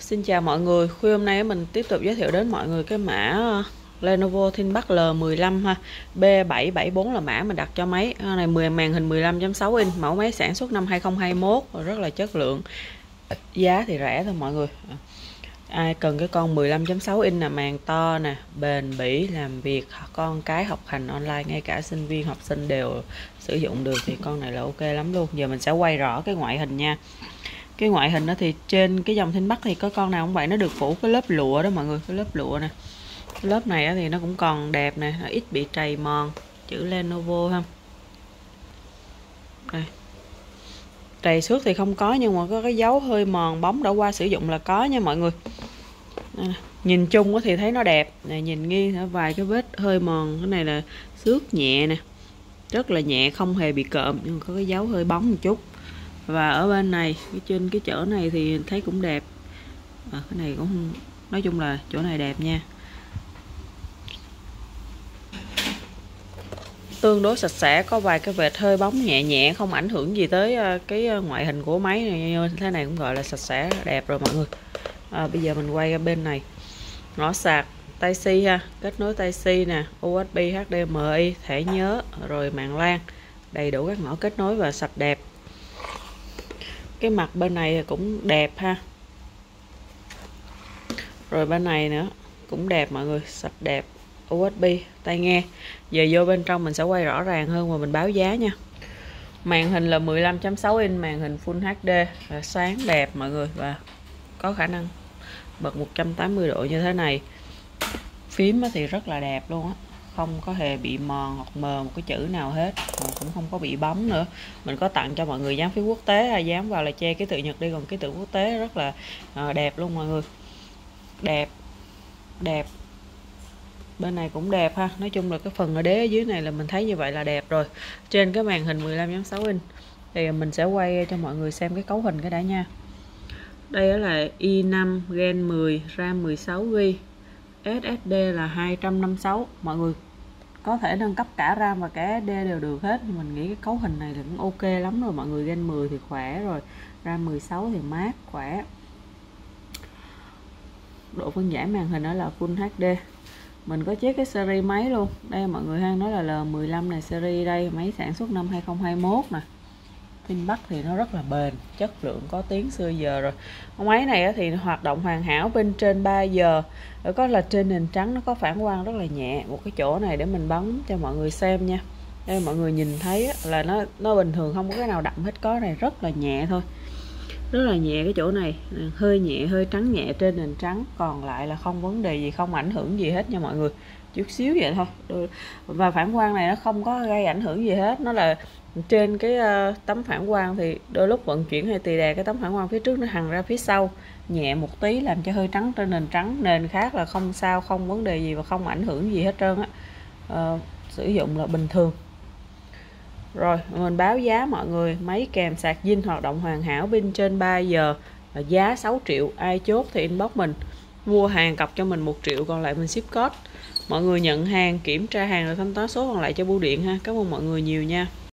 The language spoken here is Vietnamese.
Xin chào mọi người, khuya hôm nay mình tiếp tục giới thiệu đến mọi người cái mã Lenovo ThinkPad L15 ha. B774 là mã mình đặt cho máy. Cái này màn hình 15.6 inch, mẫu máy sản xuất năm 2021, rất là chất lượng. Giá thì rẻ thôi mọi người. Ai cần cái con 15.6 inch là màn to nè, bền bỉ, làm việc, con cái học hành online, ngay cả sinh viên học sinh đều sử dụng được thì con này là ok lắm luôn. Giờ mình sẽ quay rõ cái ngoại hình nha. Cái ngoại hình đó thì trên cái dòng ThinkPad thì có con nào cũng vậy, nó được phủ cái lớp lụa đó mọi người, cái lớp lụa nè. Cái lớp này thì nó cũng còn đẹp nè, nó ít bị trầy mòn, chữ Lenovo ha. Đây. Trầy xước thì không có, nhưng mà có cái dấu hơi mòn bóng đã qua sử dụng là có nha mọi người. Đây nè. Nhìn chung thì thấy nó đẹp nè, nhìn nghiêng vài cái vết hơi mòn, cái này là xước nhẹ nè, rất là nhẹ, không hề bị cộm, nhưng mà có cái dấu hơi bóng một chút. Và ở bên này, trên cái chỗ này thì thấy cũng đẹp. Cái này cũng không, nói chung là chỗ này đẹp nha, tương đối sạch sẽ, có vài cái vệt hơi bóng nhẹ nhẹ, không ảnh hưởng gì tới cái ngoại hình của máy này. Thế này cũng gọi là sạch sẽ đẹp rồi mọi người. Bây giờ mình quay ra bên này, ngõ sạc Type-C ha, kết nối Type-C nè, USB, HDMI, thẻ nhớ, rồi mạng LAN, đầy đủ các ngõ kết nối và sạch đẹp. Cái mặt bên này cũng đẹp ha, rồi bên này nữa cũng đẹp mọi người, sạch đẹp. USB, tai nghe. Giờ vô bên trong mình sẽ quay rõ ràng hơn và mình báo giá nha. Màn hình là 15.6 inch, màn hình Full HD, sáng đẹp mọi người, và có khả năng bật 180 độ như thế này. Phím thì rất là đẹp luôn á, không có hề bị mòn hoặc mờ một cái chữ nào hết, mà cũng không có bị bóng nữa. Mình có tặng cho mọi người dán phím quốc tế, dán vào là che ký tự Nhật đi, còn ký tự quốc tế rất là đẹp luôn mọi người. Đẹp. Bên này cũng đẹp ha. Nói chung là cái phần ở đế ở dưới này là mình thấy như vậy là đẹp rồi. Trên cái màn hình 15.6 inch thì mình sẽ quay cho mọi người xem cái cấu hình cái đã nha. Đây là i5 Gen 10, RAM 16GB, SSD là 256. Mọi người có thể nâng cấp cả RAM và cả SSD đều được hết, nhưng mình nghĩ cái cấu hình này là cũng ok lắm rồi mọi người. Gen 10 thì khỏe rồi, RAM 16 thì mát, khỏe. Độ phân giải màn hình đó là Full HD. Mình có check cái series máy luôn. Đây mọi người hay nói là L15 này, series đây, máy sản xuất năm 2021 nè. ThinkPad thì nó rất là bền, chất lượng, có tiếng xưa giờ rồi. Con máy này thì hoạt động hoàn hảo bên trên 3 giờ. Rồi có là trên nền trắng, nó có phản quang rất là nhẹ. Một cái chỗ này để mình bấm cho mọi người xem nha. Đây mọi người nhìn thấy là nó bình thường, không có cái nào đậm hết, có này rất là nhẹ thôi. Rất là nhẹ cái chỗ này, hơi nhẹ, hơi trắng nhẹ trên nền trắng, còn lại là không vấn đề gì, không ảnh hưởng gì hết nha mọi người, chút xíu vậy thôi. Và phản quang này nó không có gây ảnh hưởng gì hết, nó là trên cái tấm phản quang thì đôi lúc vận chuyển hay tì đè cái tấm phản quang phía trước nó hằn ra phía sau nhẹ một tí, làm cho hơi trắng trên nền trắng, nền khác là không sao, không vấn đề gì và không ảnh hưởng gì hết trơn á. Sử dụng là bình thường. Rồi mình báo giá mọi người, máy kèm sạc zin hoạt động hoàn hảo, pin trên 3 giờ, giá 6 triệu. Ai chốt thì inbox mình, mua hàng cọc cho mình 1 triệu, còn lại mình ship code. Mọi người nhận hàng, kiểm tra hàng rồi thanh toán số còn lại cho bưu điện ha. Cảm ơn mọi người nhiều nha.